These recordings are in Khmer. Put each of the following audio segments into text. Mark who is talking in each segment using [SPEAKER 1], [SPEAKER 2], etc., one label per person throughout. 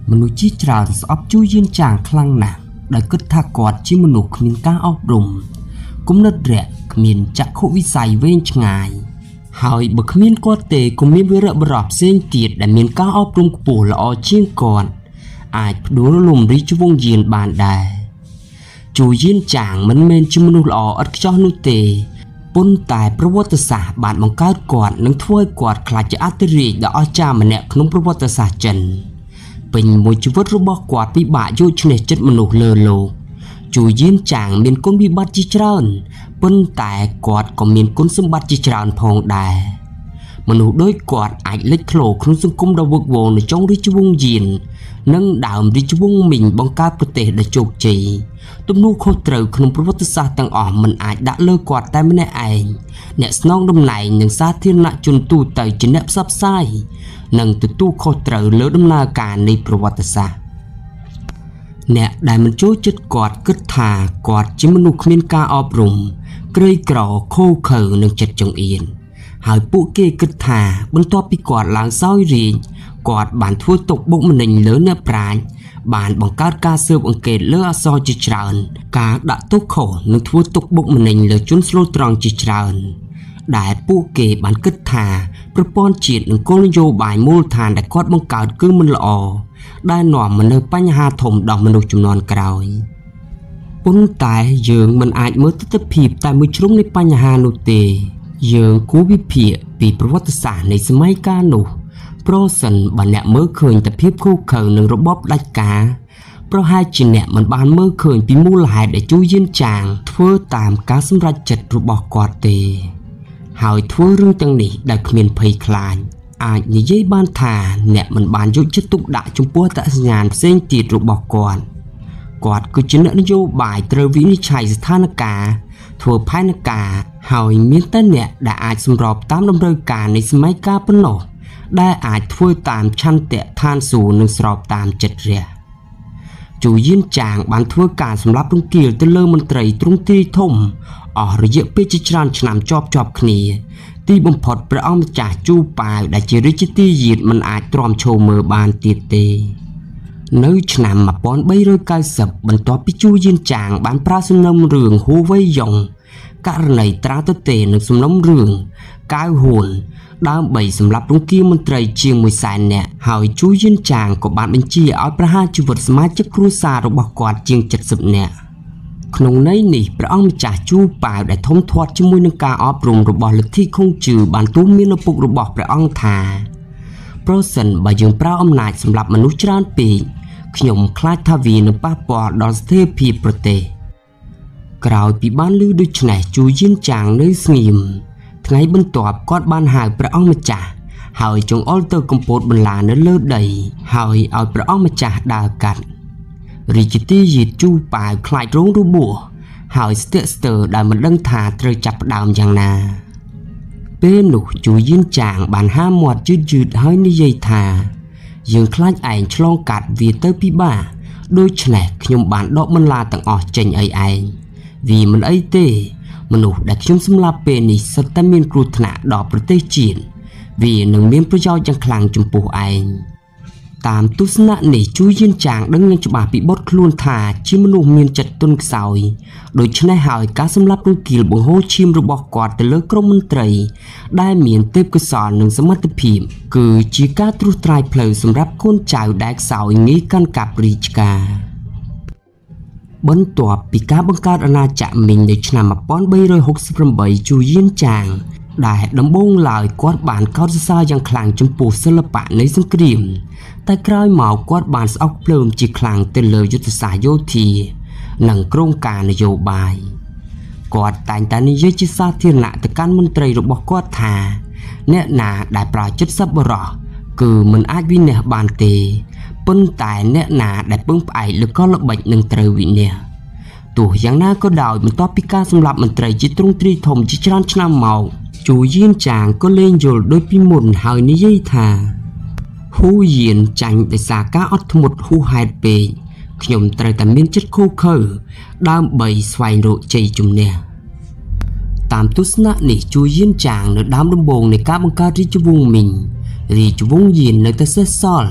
[SPEAKER 1] มนุษย์จีจราสอบจูยินจางคลั่งหนักได้กึศทากอดที่มนุษย์มีการอบรมกุมนัดแรกมีจักขุวิสัยเว้นชงายหายบกมีนกอเตกุมีวิระบรอบเส้นตีดได้มีการอบรมปูละอเชียงก่อนอาจดูลมริจวงยีนบานได้จูยินจางมันเมนจิมนุษย์ละออัดจอนุเตปนตายประวัติศาสตร์บานบังการก่อนนังถ้วยกอดคลาจะอัตริดอาจารย์มันเนี่ยขนมประวัติศาสตร์จันเป็นมวยชีวิตรูปกอดวิบากยุชเนจัดมนุษย์เลอโลจูยินจางมีก้นวิบัติจิตรานปนตายกอดก็มีก้นสมบัติจิตรานพองได้มนุษย์โดยกอดอาจเล็กโขลครุสังคมดาววงในจงริจวงยีนนั่งดาวริจวงมิงบังการประเทศได้โจกจีตุ้มนูโคตรขนมประวัติศาสตร์ต่างอ่อมมันอาจดักเลิกกอดแต่ไม่แน่เองเนี่ยสนองดำไหนหนึ่งซาที่นักจนตู้เตยจะเนบซับไซหนึ่งตัวตู้โคตรเลือดดำนาการในประวัติศาสตร์เนี่ยได้มันโจจุดกอดกึศถากอดจิมนุขมินกาอบรมเกยกรอโคเขอหนึ่งจัดจงเอียนหายปุเกกึศถาบนตัวปีกอดหลังเศร้ารีกอดบานทั่วตกบุกมันหนึ่งเลือเนื้อปราณบานบังการกาเสืออังเกตเลือซอจิตรานกาดักตุกโขหนึ่งทั่วตกบุกมันหนึ่งเลือจุนสโลตรองจิตรานได้ปุเกบานกึศถาประปอนจีดหนึ่งกลโยบายมูลฐานได้กอดบังการคือมันละอได้หน่อมันเนปัญหาถมดอกมนุษย์จำนวนกล่าวปุ่นตายเยืองมันอาจเมื่อตัดผีบแต่มือชรุงในปัญหาโนเตเยืองกูวิเพียปีประวัติศาสตร์ในสมัยกาโนโปรสันบันเนเมื่อเคยแต่เพียบคู่เขยหนึ่งระบบดักกาเพราะให้จีเนมันบานเมื่อเคยปีมูลหายได้จูยินจางทั่วตามการสำรัจจัดระบบกอดเตหายทั่วเรื่องจังนี้ได้เมียนภัยคลายอาจยิ่งยิ่งบ้านทาเนี่ยมันบานยุติตุกด่าจมปัวตะสัญญาณเส้นตีรูบอกก่อนกอดกุจินนโยบายเตรวินิชัยสถานการณ์ทั่วภายในกาหายมีต้นเนี่ยได้อาจสำรอบตามดำเนินการในสมัยกาปนกได้อาจทั่วตามชั้นเตะทานสู่หนึ่งสอบตามจัดเรียจูยินจางบานทั่วการสำหรับลุงเกียรติเลิมมันตรีตรงที่ทมออกระยะเปจิจรันฉนามจอบคณีที่บำพดพระองค์จากจูปายได้เจริญจิตยีดมันอาจตรอมโชว์มือบานตีเตเนื้อฉนามมาป้อนใบเรือกายสับบรรทบพิจูยินจางบานพระสนมเรืองหูไว้ยองการในตราตเตหนึ่งสนมเรืองกายหุ่นดาวใบสำหรับลุงเกียรมันตรีเชียงมวยสายเนี่ยหายจูยินจางกับบานบัญชีเอาพระห้าจุดสมาชิกครูซาระบอกกอดเชียง70เนี่ยขนมในนี่พระองค์จากจูป่าได้ทมทอดจมูกนังกาอบรมระบอบลึกที่คงจือบานตุ้มมีนปุกระบอบพระองค์ทาเพราะสันบายังพระอำนาจสำหรับมนุษย์จานปีขยมคลาดทวีนป้าปอดอนเทพีประเทศกล่าวปีบ้านลือด้วยฉนัยจูยินจางเนื้อสงิมไงบรรทบกอดบ้านหายพระองค์มาจ่าหายจงอัลเตอร์กมโพดบรรลาเนื้อเลือดใดหายเอาพระองค์มาจ่าดากันริจิตี้ยีดจูป่าคลายร้องรูบัวหายสเตอร์ได้มันดังถาเตยจับดาวอย่างนาเป็นหนูจูยินจางบานห้ามหมดยืดให้นิยัยถายังคลายไอชลองกัดวีเตอร์พิบ้าโดยแฉลกขยมบานดอกมันลาต่างออกเจนไอวีมันไอเต้มนุษย์ได้ขยมสำหรับเป็นนิสตเมียนกรุธนาดอกประเทศจีนวีหนึ่งเมียนประโยชน์ยังคลังจมปูไอตามตุสนะนี่จูยินจางดังยังจะบาปีบดคลุนถาชิมนุเมียนจัดต้นสาวโดยชนะหายการสำหรับลุงกิลบังโฮชิมระบอกกอดแต่เลิกกรมมนตรีได้เมียนเต็บกระสอนหนึ่งสมัติพิมคือจีกาตรุตรายเพลสำหรับคนจ่ายได้สาวงี้กันกับริจกาบนตัวปีกาบังการอาณาจักรมินในชนะมาป้อนใบรอย68จูยินจางได้ดำบงลายกอดบานเขาจะซายังคลางจมปูศิลปะในสังกฤมแต่กลายหมากอดบานออกเพลิมจีคลางเตลเลยยุทธศาสตร์โยธีหนังโครงการนโยบายกอดแต่งแต่นิยจิซาเทียนละแต่การมนตรีระบบกอดทาเนื้อหนาได้ปลายจุดซับบรอคือมันอาจวินเนบานเตปนแต่เนื้อหนาได้ปึ้งไปหรือก็ระเบิดหนึ่งเตยวินเนตัวอย่างหน้าก็ดาวมันต่อพิการสำหรับมนตรีจิตรงตรีถมจิตรันชนะเมาจูยินจางก็เล่นโยลโดยพิมุนหายนิยัยทาหูยินจังได้สากาอัตหมดหูหายเปยขยมไตรแต่เมียนจัดคู่เคอดามใบสวายโรใจจุมเนียตามตุสนะนี่จูยินจางในดามดำบงในการบังการริจวงมิงริจวงยินในตะเซซอล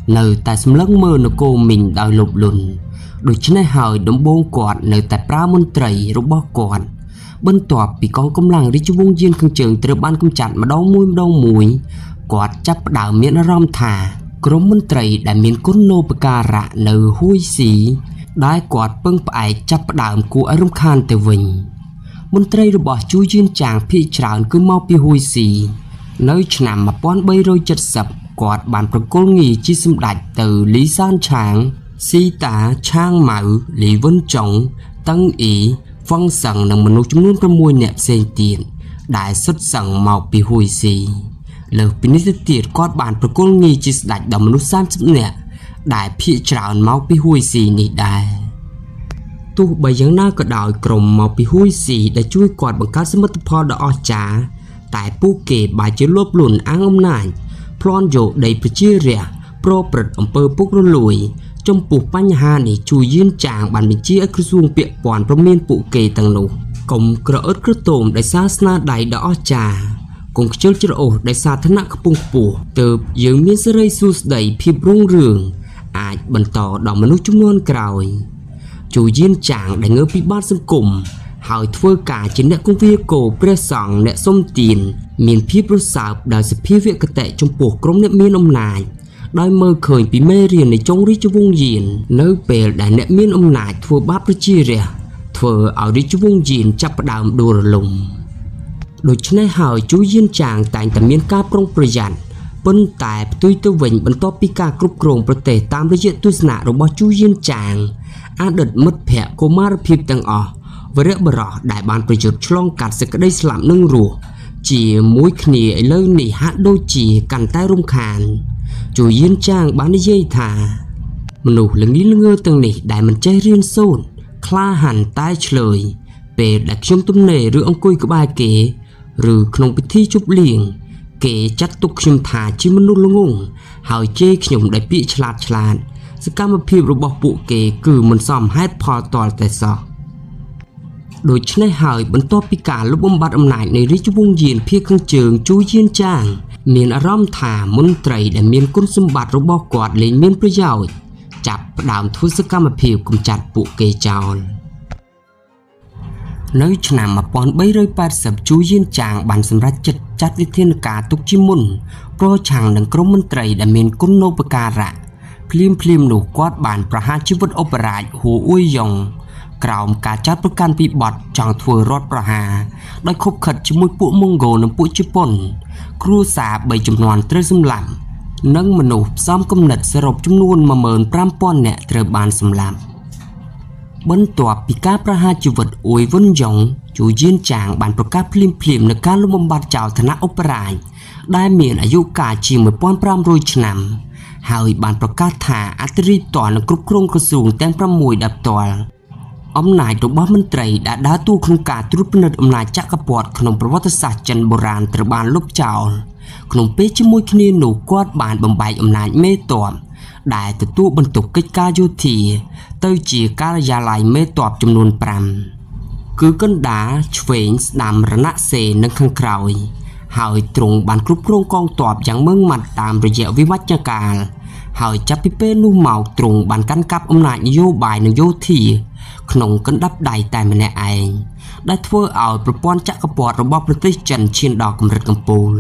[SPEAKER 1] nơi tại xâm lăng mơ nó cô mình đòi lục lùn được chứ này hỏi đống bông quạt nơi tại pra môn trầy rốt bó quạt bên tọa bị con công lăng đi chú vung duyên khương trường từ ban công chặt mà đau mũi quạt chấp đảo miệng nó rom thả crom môn trầy đã miễn côn nô bờ cà rạ nơi hui xí đai quạt bưng phải chấp đảo của ai rung khan từ vinh môn trầy rồi bỏ chú duyên chàng phi trào cứ mau pi hui xí nơi nằm mà pon bay rồi chật sập quạt bànประกล nghỉ chi xâm đạch từ Lý San Tráng, Si Tá Trang Mạo, Lý Vân Trọng, Tân Ý, Văn Sẵn nâng mình chúng luôn trong môi nẹp xên tiền, đại xuất sẵn màu bị hùi xì. Lời bình nít tiệt quạt bànประกล nghỉ chi xâm đạch đồng mình xăm xâm nẹ, đại phía trào màu bị hùi xì nị đài. Tu bởi giáng na có đòi cổng màu bị hùi xì đã chui quạt bằng các sâm mất phó đỏ trả, tại bố kể bài chế lốp lùn áng ông nài,พลอนโยได้ไปเชื่อเรียโปรปรดอำเภอปุกระลุยจมปุกปัญหานี่ช่วยยื่นจางบันเป็นเชี่ยกระทรวงเปียปอนประเมินปุเกตังนุกรมกระเอิดกระโตมได้ศาสนาใดดอกจากงเชิญจระโอได้สาธนาขปุงปูเติบยืมมีสเรซูสได้พิบรุ่งเรืองอาจบรรต่อดอกมนุษย์จำนวนกล่าวช่วยยื่นจางได้เงือพิบ้านสังคมหายทั่วกาจินเนกงวิโกเปรสองเนส้มตีนมีนพิบรุษสาวดาวสิพิเวกเตะจมปวกกรมเนมีนอมนายได้เมื่อเคยปีเมเรียนในจงริจวงยีนเนื้อเปลได้เนมีนอมนายทั่วบ้าประชีเรียทั่วเอาริจวงยีนจับดาวดูรลมโดยชนะหายจูยินจางแต่แต่มีนกาปรงประหยัดปนแต่ตุยตัวเวงบรรทบปีกากรุบกรงประเทศตามระยะตุสนาระบจูยินจางอาเดิดมัดแผะโกมารพิบตังอวเรบรอได้บานประโยชน์ช่องกัดสกัดได้สลับนึ่งรัวจีมวยขณีเลื่อนหนีฮัดโดจีกันใต้ร่มคานจูยินจ้างบ้านได้ยัยถามนุษย์เรื่องนี้เรื่องตั้งนี่ได้มันใจเรียนโซนคลาหันใต้เฉลยเปิดดักชมตุ้มเนหรือองคุยกับบายเก๋หรือขนมพิธีจุบเลียงเก๋จัดตุกชิมถาชิมนุษย์ละงงหายเจ๊ขยมได้ปีฉลาดสกัดมาพิบระบบปุเก๋คือมันซ้อมให้พอต่อแต่ซอโดยชนะหายบรรทบปีการลบบำบัดอำนาจในริจวงยีนเพียงขังเจิงจูเยียนจ้างเมียนอารมณ์ถามนตรีแต่เมียนคุณสมบัติระบบกอดเลยเมียนประโยชน์จับดาวทุสกรรมผิวกำจัดปุเกจรในชนะมาปอนใบเรยปาสับจูเยียนจางบันสำรัจจัดวิเทนกาตุกจิมุนโปรช่างดังกรมมนตรีแต่เมียนคุณโนปการะพลิมหนูกอดบานประหารชีวิตอุปราชหัวอุ้ยยงกล่าวการจัดประกันปีบอดจังทัวรถประหาได้คบขัดชิมุยปุ่มงโกนปุ่ญี่ปุ่นครูสาใบจำนวนเตรสำลับนั่งมนุษย์ซ้อมกำหนดสรุปจำนวนมาเมินปรามป้อนเนี่ยเตรบานสำลับบนตัวปีกาประหารชีวิตอวยวนยงจูเยียนจางบานประกาศพลิมในการลงบำบัดเจ้าธนาอุปราชได้เมียนอายุกาชีมือป้อนปรามโรยฉนำหายบานประกาศถาอัตริต่อนกรุบกรงกระสูงแตงประมวยดับตัวอำนาจระบบมันตรีได้ด่าตู้โครงการตรุษนอำนาจจักรพรรดิขนมประวัติศาสตร์จันโบราณตระบานลบเจ้าขนมเป๊ะจมวยคณีหนูกอดบานบำบัดอำนาจเมตอบได้แต่ตู้บรรทุกกิจการโยธีเตยจีการยาลายเมตอบจำนวนปรำคือกันด่าเฉวงดำระนาเสนังขังคราวหายตรงบานกรุบกรงกองตอบอย่างเมืองมัดตามระยะวิวัฒนาการหายจับพิเป้นุ่มเมาตรงบานกันกับอำนาจนโยบายนโยธีขนมกันดับใดแต่ไม่แน่เองได้ทั่วเอาประปอนจักรพรรดิระบบประเทศจันเชียนดอกกำรัดกำปูล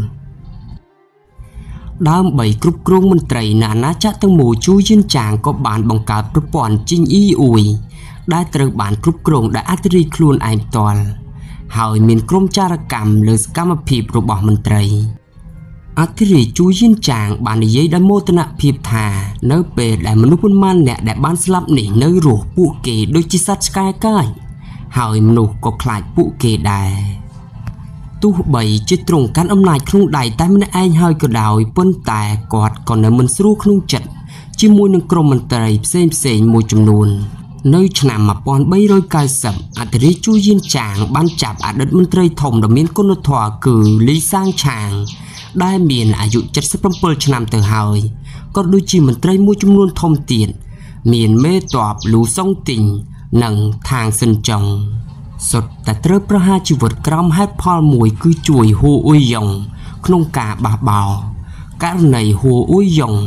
[SPEAKER 1] ดาวใบกรุบกรงมนตรีนานาจักตั้งหมู่จูยินจางก็บานบังการประปอนจิงอีอุยได้ตระบานกรุบกรงได้อัตรีคลูนไอตอลหายมีกรมจารกรรมหรือกรรมผีประบอบมนตรีอัตริจูยินจางบานยัยได้โมตนะพิบธาเนื้อเปรตและมนุษย์มันเนี่ยได้บ้านสลับหนีเนื้อรูปุเกโดยจิสัตสกายก้อยหายมนุษย์ก็คลายปุเกได้ตู้ใบจิตรงการอำนาจครุ่งใดแต่ไม่ได้ไอ้หายก็ดาวปนแต่กอดก่อนในมันสู้ครุ่งจัดจิมวยหนึ่งกรมมันตรีเส้นมวยจำนวนในฉนามมาปอนใบโรยกายสับอัตริจูยินจางบ้านจับอดีตมันตรีถมดำเนินกุนทวาคือลิซ่างชางได้เมียนอายุ77 ชนามเตอร์หายก็ดูจีมันไตรมูจำนวนทอมเตียนเมียนเมตอบลูซ่องติงหนังทางสินจงสดแต่เตรประหารชีวิตกรามให้พอมวยคือจุยหัวอุ้ยยงขนมกาบาบาการในหัวอุ้ยยง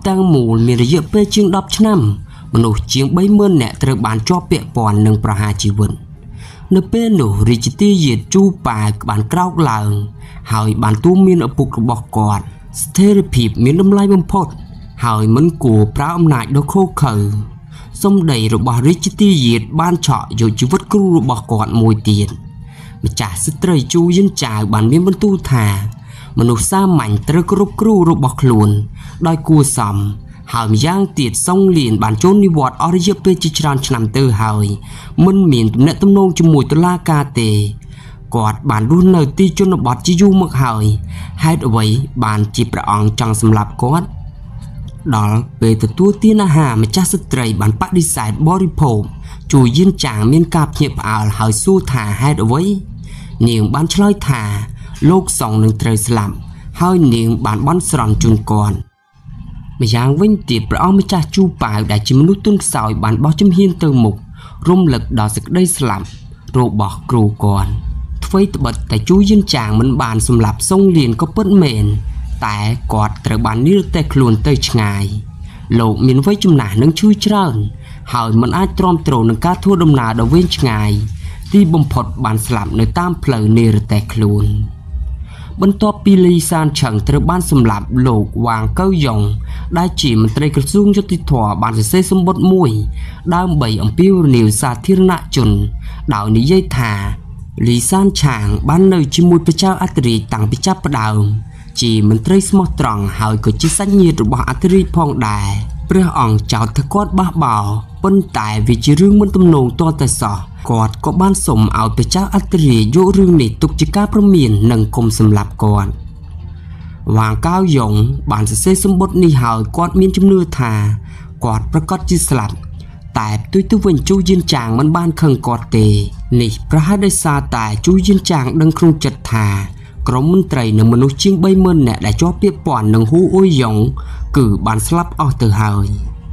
[SPEAKER 1] ទាំងមូលមានរយៈពេលជាង10ឆ្នាំមនុស្សជាង 30,000 នាក់ត្រូវបានជាប់ពាក់ព័ន្ធនឹងប្រហារជីវិតនៅពេលនោះរាជទាយាទជូប៉ាបានក្រោកឡើងហើយបានទូន្មានឪពុករបស់គាត់ស្ថិរភាពមានតម្លៃបំផុតហើយមិនគួរប្រើអំណាចដ៏ឃោរឃៅសម្ដីរបស់រាជទាយាទបានឆក់យកជីវិតគ្រូរបស់គាត់មួយទៀតម្ចាស់ស្ត្រីជូយិនចាវបានមានបន្ទូលថាមនុស្សសាមញ្ញត្រូវគោរពគ្រូរបស់ខ្លួនដោយគួរសមហើយម្យ៉ាងទៀតសុងលៀនបានចូលនិវត្តន៍អស់រយៈពេលជាច្រើនឆ្នាំទៅហើយមិនមានទំនាក់ទំនងជាមួយតុលាការទេគាត់បានរស់នៅទីជនបទជាយូរមកហើយហេតុអ្វីបានជាព្រះអង្គចង់សម្លាប់គាត់ដល់ពេលទទួលទានអាហារម្ចាស់ស្ត្រីបានបដិសេធបរិភោគជូយិនចាងមានការភ្ញាក់ផ្អើលហើយសួរថាហេតុអ្វីនាងបានឆ្លើយថាលោកសុងនឹងត្រូវស្លាប់ហើយនាងបានបន់ស្រន់ជូនគាត់ម្យ៉ាងវិញទៀតព្រះអង្គម្ចាស់ជូប៉ាវដែលជាមនុស្សទន់ខ្សោយបានបោះជំហានទៅមុខរំលឹកដល់សេចក្តីស្លាប់របស់គ្រូគាត់អ្វីត្បិតតែជូយិនចាងមិនបានសម្លាប់សុងលៀនក៏ពិតមែនតែគាត់ត្រូវបាននិរទេសខ្លួនទៅឆ្ងាយលោកមានវ័យចំណាស់និងឈឺច្រើនហើយមិនអាចទ្រាំទ្រនឹងការធ្វើដំណើរដ៏វែងឆ្ងាយទីបំផុតបានស្លាប់នៅតាមផ្លូវនិរទេសខ្លួនបន្ទាប់ពីលីសានឆឹងត្រូវបានសម្លាប់លោកវ៉ាងកៅយ៉ុងដែលជាមន្ត្រីក្រសួងយុតិធម៌បានសរសេរសម្បត្តិមួយដើម្បីអំពាវនាវសាធារណជនដោយនិយាយថាលីសានឆាងបាននៅជាមួយព្រះចៅអធិរាជតាំងពីចាប់ផ្ដើមជាមន្ត្រីស្មោះត្រង់ហើយក៏ជាសាច់ញាតិរបស់អធិរាជផងដែរព្រះអង្គចោទថាគាត់បះបោរប៉ុន្តែវាជារឿងមិនទំនងទាល់តែសោះគាត់ក៏បានសុំឲ្យព្រះចៅអធិរាជយករឿងនេះទុកជាការព្រមាននិងគុំសម្លាប់គាត់វ៉ាងកៅយ៉ុងបានសរសេរសម្បត្តិនេះហើយគាត់មានជំនឿថាគាត់ប្រកាសជាស្លាប់តែផ្ទុយទៅវិញជូយិនចាងមិនបានខឹងគាត់ទេនេះប្រហែលដោយសារតែជូយិនចាងដឹងក្នុងចិត្តថាក្រុមមន្ត្រីនិងមនុស្សជាង 30,000 នាក់ដែលជាប់ពាក់ព័ន្ធនឹងហ៊ូអ៊ុយយ៉ុងគឺបានស្លាប់អស់ទៅហើយ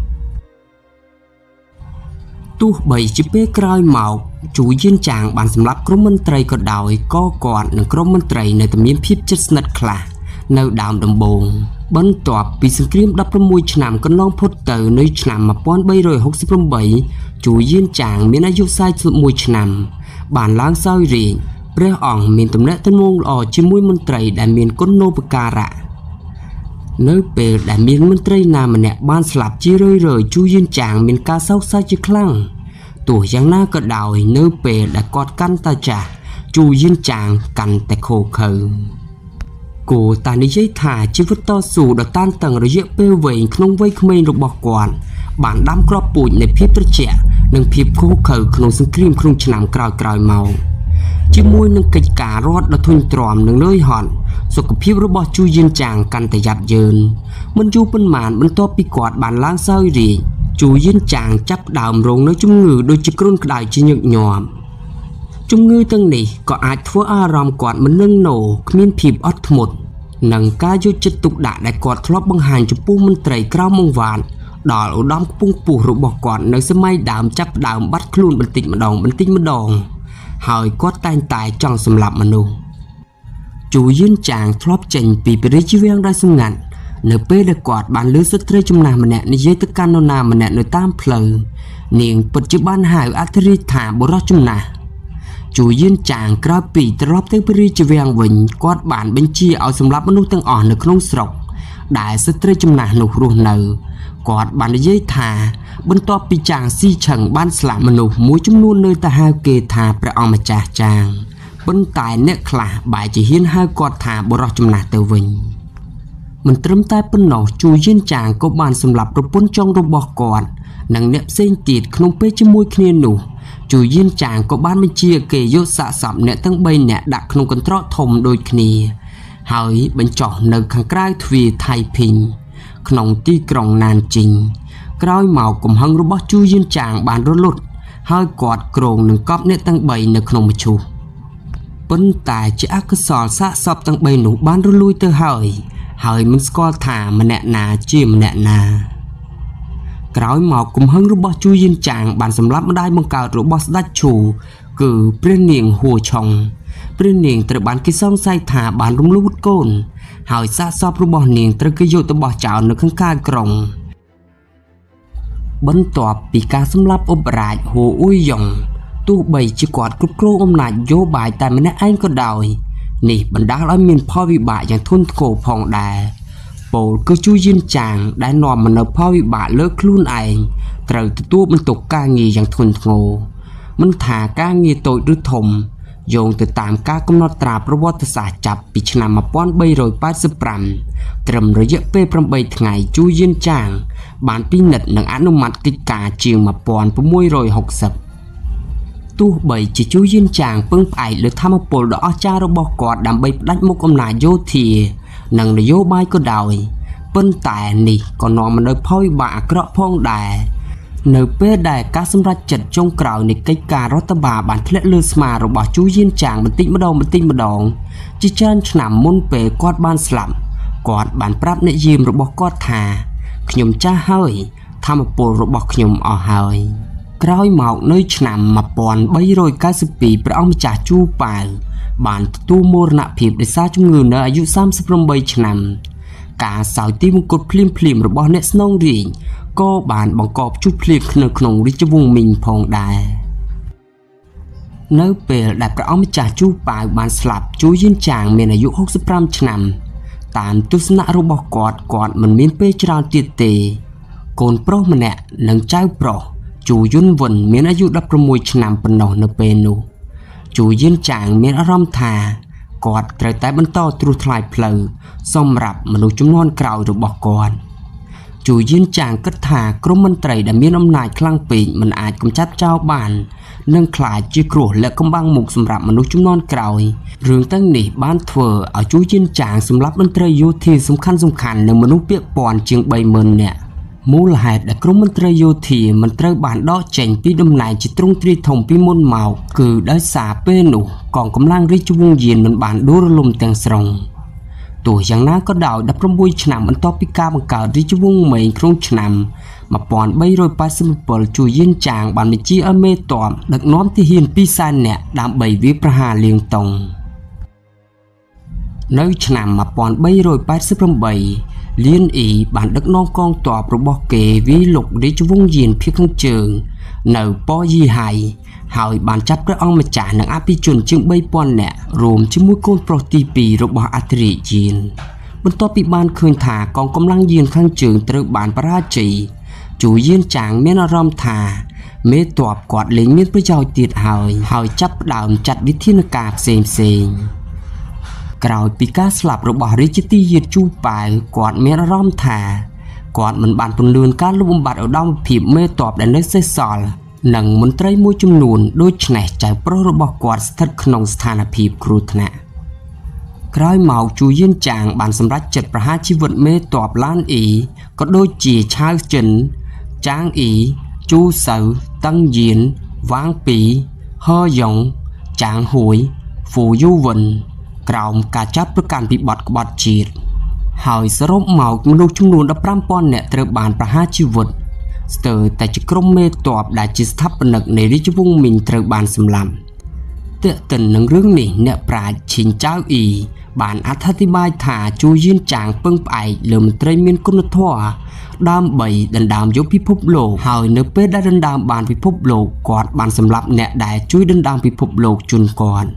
[SPEAKER 1] ទោះបីជាពេលក្រោយមកជូយិនចាងបានសម្លាប់ក្រុមមន្ត្រីក៏ដោយក៏គាត់និងក្រុមមន្ត្រីនៅតែមានភាពជិតស្និទ្ធខ្លះនៅដើមដំបូងបន្ទាប់ពីសង្គ្រាម16ឆ្នាំកន្លងផុតទៅនៅឆ្នាំ1368ជូយិនចាងមានអាយុ41ឆ្នាំបានឡើងសោយរាជ្យព្រះអង្គមានទំនាក់ទំនងល្អជាមួយមន្ត្រីដែលមានគុណូបការៈនៅពេលដែលមានមន្ត្រីណាម្នាក់បានស្លាប់ជារឿយៗជូយិនចាងមានការសោកសៅជាខ្លាំងទោះយ៉ាងណាក៏ដោយនៅពេលដែលគាត់កាន់តែចាស់ជូយិនចាងកាន់តែខូខើគួរតែនិយាយថាជីវិតតស៊ូដ៏តានតឹងរយៈពេលវែងក្នុងវ័យក្មេងរបស់គាត់បានដាំគ្រាប់ពូជនៃភាពត្រជាក់និងភាពខូខើក្នុងសង្គ្រាមក្នុងឆ្នាំក្រោយៗមកជាមួយនឹងកិច្ចការរដ្ឋដ៏ធុញទ្រាន់និងនឿយហត់សុខភាពរបស់ជូយិនចាងកាន់តែយ៉ាប់យ៉ឺនមិនយូរប៉ុន្មានបន្ទាប់ពីគាត់បានឡើងសោយរាជ្យជូយិនចាងចាប់ផ្ដើមរងនៅជំងឺដូចជាគ្រុនក្តៅជាញឹកញាប់ជំងឺទាំងនេះក៏អាចធ្វើអារម្មណ៍គាត់មិននឹងណូគ្មានភាពអត់ធ្មត់និងការយកចិត្តទុកដាក់ដែលគាត់ធ្លាប់បង្ហាញចំពោះមន្ត្រីក្រៅមុងវ៉ាតដល់ឧត្តមខ្ពង់ខ្ពស់របស់គាត់នៅសម័យដើមចាប់ផ្ដើមបាត់ខ្លួនបន្តិចម្ដងហើយគាត់តែងតែចង់សម្លាប់មនុស្សជូយិនចាងធ្លាប់ចេញពីព្រះរាជវាំងដោយសម្ងាត់នៅពេលដែលគាត់បានលើស្ត្រីចំណាស់ម្នាក់និយាយទៅកាន់នរណាម្នាក់នៅតាមផ្លូវនាងពិតជាបានហៅអធិរាជថាបុរសចំណាស់ជូយិនចាងក្រោយពីត្រឡប់ទៅព្រះរាជវាំងវិញគាត់បានបញ្ជាឲ្យសម្លាប់មនុស្សទាំងអស់នៅក្នុងស្រុកដែលស្ត្រីចំណាស់នោះរស់នៅគាត់បាននិយាយថាបន្ទាប់ពីចាងស៊ីឆឹងបានស្លាប់មនុស្សមួយចំនួននៅតែហៅគេថាព្រះអង្គម្ចាស់ចាងប៉ុន្តែអ្នកខ្លះបែរជាហ៊ានហៅគាត់ថាបុរសចំណាស់ទៅវិញមិនត្រឹមតែប៉ុណ្ណោះជូយិនចាងក៏បានសម្លាប់ប្រពន្ធចុងរបស់គាត់និងអ្នកផ្សេងទៀតក្នុងពេលជាមួយគ្នានោះជូយិនចាងក៏បានបញ្ជាគេយកសាកសពអ្នកទាំង3នាក់ដាក់ក្នុងកន្ត្រកធំដូចគ្នាហើយបញ្ចុះនៅខាងក្រៅទ្វារថៃភីងក្នុងទីក្រុងណានជីងក្រោយមកកំហឹងរបស់ជូយិនចាងបានរលត់ហើយគាត់គ្រោងនឹងកប់អ្នកទាំង3នៅក្នុងមឈូសប៉ុន្តែជាអកុសលសាកសពទាំង3នោះបានរលួយទៅហើយមិនស្គាល់ថាម្នាក់ណាជាម្នាក់ណាក្រោយមកកំហឹងរបស់ជូយិនចាងបានសម្លាប់ម្ដាយបង្កើតរបស់ស្ដេចឈូគឺព្រះនាងហួឆុងព្រះនាងត្រូវបានគេសង្ស័យថាបានរំលូតកូនហើយសាកសពរបស់នាងត្រូវគេយកទៅបោះចោលនៅខាងក្រៅក្រុងបន្ទាប់ពីការសម្លាប់ឧបរាជហូអ៊ុយយ៉ុងទោះបីជាគាត់គ្រប់គ្រងអំណាចនយោបាយតែម្នាក់ឯងក៏ដោយនេះបណ្ដាលឲ្យមានផលវិបាកយ៉ាងធ្ងន់ធ្ងរផងដែរពោលគឺជូយៀនចាងដែលនាំមកនៅផលវិបាកលើខ្លួនឯងត្រូវទទួលបន្ទុកការងារយ៉ាងធ្ងន់ធ្ងរមិនថាការងារតូចឬធំយោងទៅតាមការកំណត់ត្រាប្រវត្តិសាស្ត្រចាប់ពីឆ្នាំ1385ត្រឹមរយៈពេល8ថ្ងៃជូយៀនចាងបានពិនិត្យនិងអនុម័តកិច្ចការជាង1660ទោះបីជាជូយៀនចាងពឹងផ្អែកលើធម៌ពលដ៏អស្ចារ្យរបស់គាត់ដើម្បីផ្ដាច់មុខអំណាចយោធានិងនយោបាយក៏ដោយប៉ុន្តែនេះក៏នាំមកនូវផលវិបាកអាក្រក់ផងដែរនៅពេលដែលការសម្រេចចិត្តចុងក្រោយនៃកិច្ចការរដ្ឋបាលបានធ្លាក់លើស្មារបស់ជូយៀនចាងបន្តិចម្ដងជាច្រើនឆ្នាំមុនពេលគាត់បានស្លាប់គាត់បានប្រាប់អ្នកយាមរបស់គាត់ថាខ្ញុំចាស់ហើយធម៌ពលរបស់ខ្ញុំអស់ហើយក្រោយមកនៅឆ្នាំ1392ព្រះអង្គម្ចាស់ជូប៉ាវបានទទួលមរណភាពដោយសារជំងឺនៅអាយុ38ឆ្នាំការសោយទីមង្គតភ្លាមរបស់អ្នកស្នងរាជក៏បានបង្កប់ជុះភ្លៀងនៅក្នុងរាជវង្សមីងផងដែរនៅពេលដែលព្រះអង្គម្ចាស់ជូប៉ាវបានស្លាប់ជូយៀនចាងមានអាយុ65ឆ្នាំតាមទស្សនៈរបស់គាត់មិនមានពេលច្រើនទៀតទេកូនប្រុសម្នាក់និងចៅប្រុសជូយុនវិនមានអាយុ16ឆ្នាំប៉ុណ្ណោះនៅពេលនោះជូយៀនចាងមានអារម្មណ៍ថាគាត់ត្រូវតែបន្តត្រួសថ្លៃផ្លូវសម្រាប់មនុស្សជំនាន់ក្រោយរបស់គាត់ជូយៀនចាងគិតថាក្រុមមន្ត្រីដែលមានអំណាចខ្លាំងពេកមិនអាចកម្ចាត់ចោលបាននិងខ្លាចជាគ្រោះលាក់កំបាំងមុខសម្រាប់មនុស្សជំនាន់ក្រោយរឿងទាំងនេះបានធ្វើឲ្យជូយៀនចាងសម្លាប់មន្ត្រីយោធាសំខាន់និងមនុស្សពាក់ព័ន្ធជាង 30,000 នាក់មូលហេតុដែលក្រុមមន្ត្រីយោធាមិនត្រូវបានដកចេញពីតំណែងជាទ្រង់ទ្រាយធំពីមុនមកគឺដោយសារពេលនោះកងកម្លាំងរាជវង្សយានមិនបានដួលរលំទាំងស្រុងទោះយ៉ាងណាក៏ដោយ16ឆ្នាំបន្ទាប់ពីការបង្កើតរាជវង្សមេងក្នុងឆ្នាំ1387ជូយៀនចាងបានបញ្ជាឲ្យមេទ័ពដឹកនាំទាហាន200,000 នាក់ដើម្បីវាយប្រហារលៀងតុងនៅឆ្នាំ1388លៀនអ៊ីបានដឹកនាំកងទ័ពរបស់គេវាយលុករាជវង្សយានភាគខាងជើងនៅប៉ូយីហៃហើយបានចាប់ព្រះអង្គម្ចាស់និងអភិជនជាង 3,000 នាក់រួមជាមួយកូនប្រុសទី2របស់អធិរាជយានបន្ទាប់ពីបានឃើញថាកងកម្លាំងយានខាងជើងត្រូវបានបរាជ័យជូយៀនចាងមានអារម្មណ៍ថាមេទ័ពគាត់លែងមានប្រយោជន៍ទៀតហើយចាប់ផ្ដើមចាត់វិធានការផ្សេងក្រោយពីការស្លាប់របស់រាជទាយាទជូប៉ាវគាត់មានអារម្មណ៍ថាគាត់មិនបានពន្លឿនការលុបបំបាត់ឧត្តមភាពមេទ័ពដែលនៅសេសសល់និងមន្ត្រីមួយចំនួនដូច្នេះចៅប្រុសរបស់គាត់ស្ថិតក្នុងស្ថានភាពគ្រោះថ្នាក់ក្រោយមកជូយៀនចាងបានសម្រេចចិត្តប្រហារជីវិតមេទ័ពឡានអ៊ីក៏ដូចជាឆាវចិនចាងអ៊ីជូសៅតឹងយានវ៉ាងពីហឺយ៉ុងចាងហួយហ្វូយូវិនក្រោមការចាប់ប្រកាន់ពីបទក្បត់ជាតិហើយសរុបមកមនុស្សចំនួន 15,000 នាក់ត្រូវបានប្រហារជីវិតស្ទើរតែជាក្រុមមេទ័ពដែលជាស្ថាបនិកនៃរាជវង្សមីងត្រូវបានសម្លាប់ទាក់ទិននឹងរឿងនេះអ្នកប្រាជ្ញឈិនចៅអ៊ីបានអត្ថាធិប្បាយថាជូយៀនចាងពឹងផ្អែកលើមន្ត្រីមានគុណធម៌ដើម្បីដណ្ដើមយកពិភពលោកហើយនៅពេលដែលដណ្ដើមបានពិភពលោកគាត់បានសម្លាប់អ្នកដែលជួយដណ្ដើមពិភពលោកជូនគាត់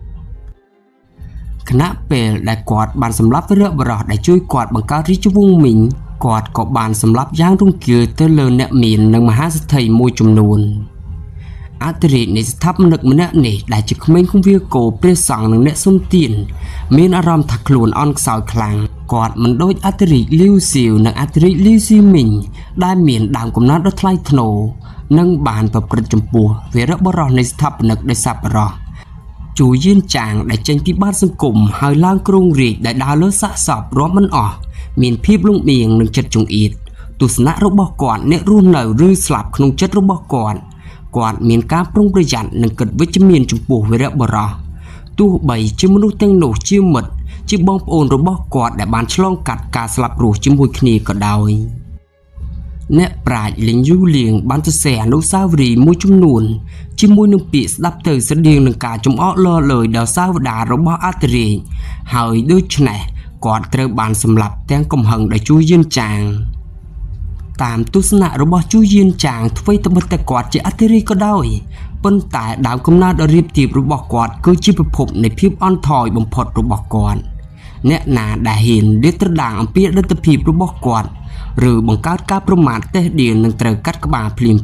[SPEAKER 1] ខណៈពេលដែលគាត់បានសម្លាប់វីរបុរសដែលជួយគាត់បង្កើតរាជវង្សមីងគាត់ក៏បានសម្លាប់យ៉ាងរង្គាលទៅលើអ្នកមាននិងមហាសេដ្ឋីមួយចំនួនអធិរាជនៃស្ថាបនិកម្នាក់នេះដែលជាក្មេងគង្វាលគោព្រះសង្ឃនិងអ្នកសុំទានមានអារម្មណ៍ថាខ្លួនអន់ខ្សោយខ្លាំងគាត់មិនដូចអធិរាជលីវសៀវនិងអធិរាជលីវស៊ីមីងដែលមានដើមកំណត់ដ៏ថ្លៃថ្នូរនិងបានប្រព្រឹត្តចំពោះវីរបុរសនៃស្ថាបនិកដោយសប្បុរសជូយៀនចាងដែលចេញពីបាតសង្គមហើយឡើងគ្រងរាជ្យដែលដើរលើសាកសពរាប់មិនអស់មានភាពលំអៀងនិងចិត្តចង្អៀតទស្សនៈរបស់គាត់អ្នករស់នៅឬស្លាប់ក្នុងចិត្តរបស់គាត់មានការប្រុងប្រយ័ត្ននិងគិតវិជ្ជមានចំពោះវីរបុរសទោះបីជាមនុស្សទាំងនោះជាមិត្តជាបងប្អូនរបស់គាត់ដែលបានឆ្លងកាត់ការស្លាប់រស់ជាមួយគ្នាក៏ដោយអ្នកប្រាជ្ញលីងយូលៀងបានសរសេរអនុស្សាវរីយ៍មួយចំនួនជាមួយនឹងពាក្យស្ដាប់ទៅស្រដៀងនឹងការចំអកលលើដល់សាវតារបស់អធិរាជហើយដូច្នេះគាត់ត្រូវបានសម្លាប់ទាំងកំហឹងដោយជួយៀនចាងតាមទស្សនៈរបស់ជួយៀនចាងអ្វីត្បិតតែគាត់ជាអធិរាជក៏ដោយប៉ុន្តែដើមកំណើតដ៏រាបទាបរបស់គាត់គឺជាប្រភពនៃភាពអន់ថយបំផុតរបស់គាត់អ្នកណាដែលហ៊ានលាតត្រដាងអំពីអតីតភាពរបស់គាត់ឬបង្កើតការប្រមាថតេះដៀននឹងត្រូវកាត់ក្បាលភ្លាម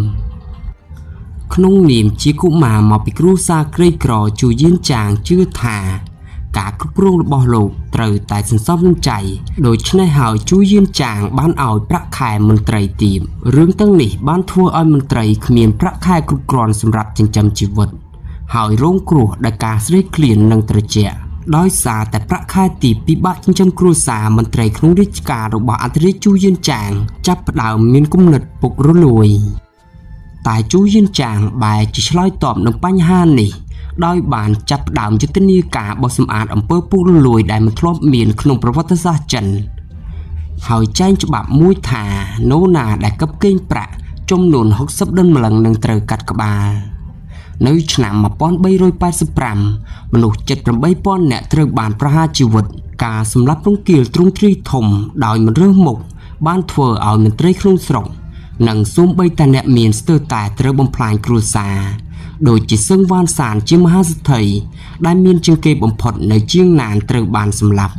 [SPEAKER 1] ក្នុងនាមជាកុមារមកពីគ្រួសារក្រីក្រជួយៀនចាងជឿថាការគ្រប់គ្រងរបស់លោកត្រូវតែសន្សំលំចៃដូច្នេះហើយជួយៀនចាងបានឲ្យប្រាក់ខែមន្ត្រីទាបរឿងទាំងនេះបានធ្វើឲ្យមន្ត្រីគ្មានប្រាក់ខែគ្រប់គ្រាន់សម្រាប់ចិញ្ចឹមជីវិតហើយរងគ្រោះដោយការស្រេកឃ្លាននិងត្រជាក់ដោយសារតែប្រាក់ខែទាបពិបាកចិញ្ចឹមគ្រួសារមន្ត្រីក្នុងរាជការរបស់អធិរាជជួយៀនចាងចាប់ផ្ដើមមានគំនិតពុករលួយតែជួយៀនចាងបែរជាឆ្លើយតបនឹងបញ្ហានេះដោយបានចាប់ផ្ដើមយុទ្ធនាការបោះសម្អាតអំពើពុករលួយដែលមិនធ្លាប់មានក្នុងប្រវត្តិសាស្ត្រចិនហើយចែងច្បាប់មួយថានរណាដែលកឹបកេងប្រាក់ចំនួន60ដុល្លារនឹងត្រូវកាត់ក្បាលនៅឆ្នាំ1385មនុស្ស 78,000 នាក់ត្រូវបានប្រហារជីវិតការសម្លាប់រង្គាលទ្រង់ទ្រាយធំដោយមិនរើសមុខបានធ្វើឲ្យមន្ត្រីក្នុងស្រុកនិងសូម្បីតែអ្នកមានស្ទើរតែត្រូវបំផ្លាញគ្រួសារដូចជាសឹងវ៉ានសានជាមហាសេដ្ឋីដែលមានជាងគេបំផុតនៅជាងណានត្រូវបានសម្លាប់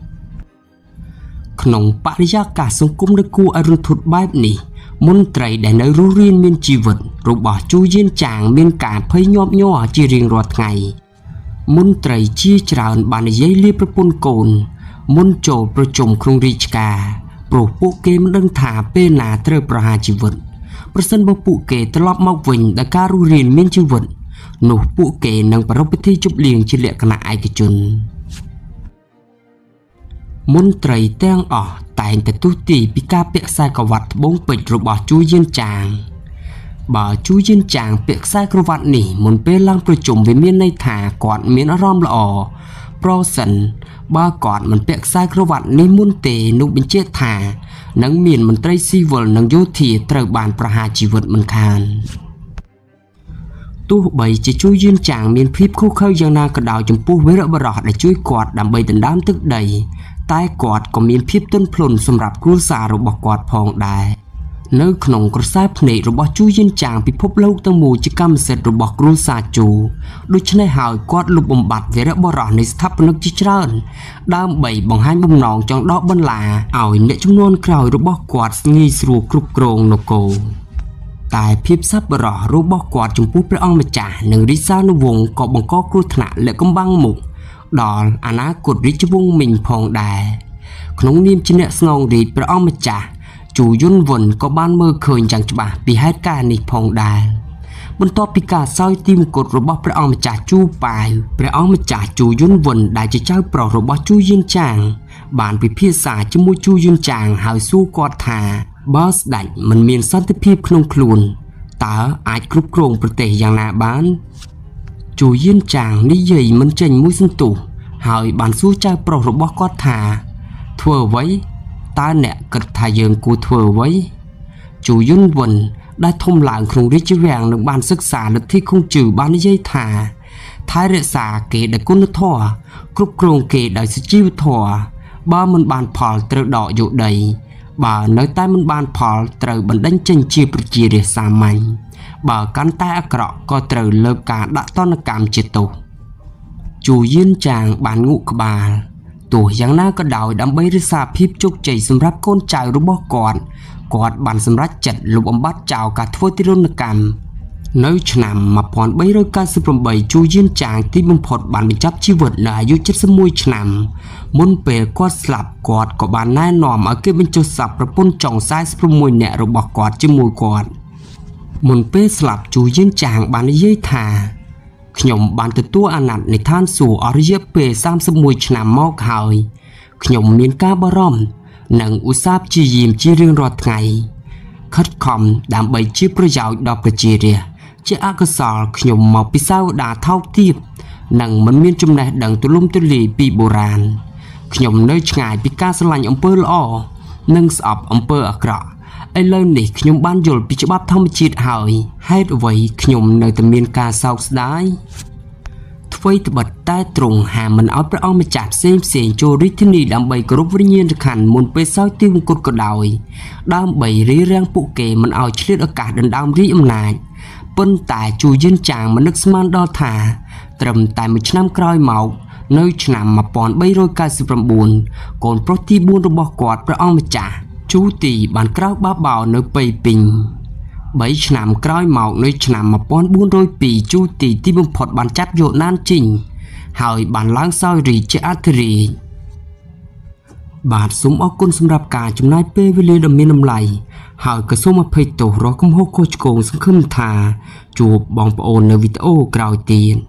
[SPEAKER 1] ក្នុងបរិយាកាសសង្គមដ៏គួរឲ្យរន្ធត់បែបនេះមន្ត្រីដែលនៅរស់រានមានជីវិតរបស់ជួយៀនចាងមានការភ័យញាប់ញ័រជារៀងរាល់ថ្ងៃមន្ត្រីជាច្រើនបាននិយាយលាប្រពន្ធកូនមុនចូលប្រជុំក្នុងរាជការព្រោះពួកគេមិនដឹងថាពេលណាត្រូវប្រហារជីវិតប្រសិនបើពួកគេត្រឡប់មកវិញដោយការរស់រានមានជីវិតនោះពួកគេនឹងប្រារព្ធពិធីជប់លៀងជាលក្ខណៈឯកជនមន្ត្រីទាំងអស់តែងតែទស្សន៍ទាយពីការពាក់ខ្សែក្រវ៉ាត់ត្បូងពេជ្ររបស់ជួយៀនចាងបើជួយៀនចាងពាក់ខ្សែក្រវ៉ាត់នេះមុនពេលឡើងប្រជុំវាមានន័យថាគាត់មានអារម្មណ៍ល្អប្រសិនបើគាត់មិនពាក់ខ្សែក្រវ៉ាត់នេះមុនទេនោះបញ្ជាក់ថានឹងមានមន្ត្រីស៊ីវិលនិងយោធាត្រូវបានប្រហារជីវិតមិនខានទោះបីជាជួយៀនចាងមានភាពខុសខើយ៉ាងណាក៏ដោយចំពោះវីរបុរសដែលជួយគាត់ដើម្បីដណ្ដើមទឹកដីតែគាត់ក៏មានភាពទន់ភ្លន់សម្រាប់គ្រួសាររបស់គាត់ផងដែរនៅក្នុងក្រសែភ្នែករបស់ជួយៀនចាងពិភពលោកទាំងមូលជាកម្មសិទ្ធិរបស់គ្រួសារជូដូច្នេះហើយគាត់លុបបំបាត់វីរបុរសនៃស្ថាបនិកជាច្រើនដើម្បីបង្ហាញបំណងចង់ដកបន្លាឲ្យអ្នកចំនួនក្រោយរបស់គាត់ងាយស្រួលគ្រប់គ្រងនគរតែភាពសប្បុរសរបស់គាត់ចំពោះព្រះអង្គម្ចាស់និងរាជានុវង្សក៏បង្កគ្រោះថ្នាក់លាក់កំបាំងមុខដល់អនាគតរាជវង្សមីងផងដែរក្នុងនាមជាអ្នកស្នងរាជព្រះអង្គម្ចាស់ជូយុនវុនក៏បានមើលឃើញយ៉ាងច្បាស់ពីហេតុការណ៍នេះផងដែរបន្ទាប់ពីការសោយទីមង្គតរបស់ព្រះអង្គម្ចាស់ជូប៉ាវព្រះអង្គម្ចាស់ជូយុនវុនដែលជាចៅប្រុសរបស់ជូយៀនចាងបានពិភាក្សាជាមួយជូយៀនចាងហើយសួរគាត់ថាបើស្ដេចមិនមានសន្តិភាពក្នុងខ្លួនតើអាចគ្រប់គ្រងប្រទេសយ៉ាងណាបានជូយៀនចាងនិយាយមិនចេញមួយសន្ទុះហើយបានសួរចៅប្រុសរបស់គាត់ថាធ្វើអ្វីតើអ្នកគិតថាយើងគួរធ្វើអ្វីជូយុនវុនដែលធំឡើងក្នុងរាជវាំងនិងបានសិក្សាលទ្ធិខុងជឺបាននិយាយថាថែរក្សាគេដោយគុណធម៌គ្រប់គ្រងគេដោយសុជីវធម៌បើមិនបានផលត្រូវដកយកដីបើនៅតែមិនបានផលត្រូវបណ្ដេញចេញជាប្រជារាស្ត្រសាមញ្ញបើកាន់តែអាក្រក់ក៏ត្រូវលើកការដាក់ទណ្ឌកម្មជាទោសជូយៀនចាងបានងក់ក្បាលទោះយ៉ាងណាក៏ដោយដើម្បីរក្សាភាពជោគជ័យសម្រាប់កូនចៅរបស់គាត់បានសម្រេចចិត្តលុបបំបាត់ចោលការធ្វើទារុណកម្មនៅឆ្នាំ1398ជូយៀនចាងទីបំផុតបានបញ្ចប់ជីវិតនៅអាយុ71ឆ្នាំមុនពេលគាត់ស្លាប់គាត់ក៏បានណែនាំឲ្យគេបញ្ចុះសពប្រពន្ធចុង46នាក់របស់គាត់ជាមួយគាត់មុនពេលស្លាប់ជូយៀនចាងបាននិយាយថាខ្ញុំបានទទួលអាណត្តិនៃឋានសួគ៌អស់រយៈពេល31ឆ្នាំមកហើយខ្ញុំមានការបារម្ភនិងឧស្សាហ៍ព្យាយាមជារៀងរាល់ថ្ងៃខិតខំដើម្បីជាប្រយោជន៍ដល់ប្រជារាស្ត្រជាអកុសលខ្ញុំមកពីសាវតាថោកទាបនិងមិនមានចំណេះដឹងទូលំទូលាយពីបុរាណខ្ញុំនៅឆ្ងាយពីការស្រឡាញ់អំពើល្អនិងស្អប់អំពើអាក្រក់ឥឡូវនេះខ្ញុំបានយល់ពីច្បាប់ធម្មជាតិហើយហេតុអ្វីខ្ញុំនៅតែមានការសោកស្ដាយ ធថ្វីត្បិតតែទ្រង់ហាមមិនឲ្យព្រះអង្គម្ចាស់ផ្សេងចូលរាជធានីដើម្បីគោរពវិញ្ញាណក្ខន្ធមុនពេលសោយទិវង្គតក៏ដោយដើម្បីរារាំងពួកគេមិនឲ្យឆ្លៀតឱកាសដណ្ដើមរាជអំណាចប៉ុន្តែជូយឿនចាងមិននឹកស្មានដល់ថាត្រឹមតែមួយឆ្នាំក្រោយមកនៅឆ្នាំ1399កូនប្រុសទី4របស់គាត់ព្រះអង្គម្ចាស់ជូទីបានក្រោកបាបោនៅប៉ៃពីង3ឆ្នាំក្រោយមកនៅឆ្នាំ1402ជូទីទីបំផុតបានចាប់យកណានជីងហើយបានឡើងសោយរាជជាអធិរាជបាទសូមអរគុណសម្រាប់ការចំណាយពេលវេលាដ៏មានតម្លៃហើយក៏សូមអភ័យទោសរកកំហុសខុសឆ្គងសង្ឃឹមថាជួបបងប្អូននៅវីដេអូក្រោយទៀត